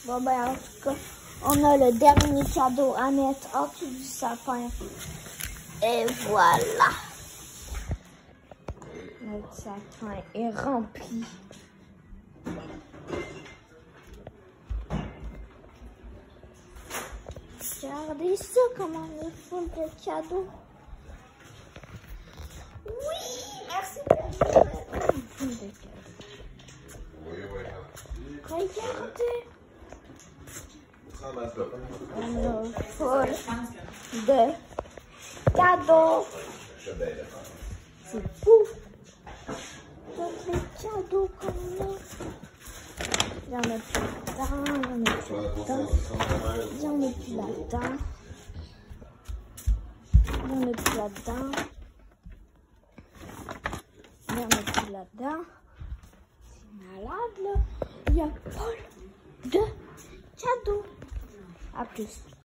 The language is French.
Bon, ben, en tout cas, on a le dernier cadeau à mettre en dessous du sapin. Et voilà. Notre sapin est rempli. Regardez ça, comment on est full de cadeaux. Oui, merci de full de cadeaux. Regardez. On a full de cadeaux. C'est fou. Tous les cadeaux qu'on a. Il y en a plus là-dedans, il y en a plus là-dedans. Il y en a plus là-dedans. Il y en a plus là-dedans. Il y en a plus là-dedans. C'est malade, là. Il y a pas de cadeaux. À plus.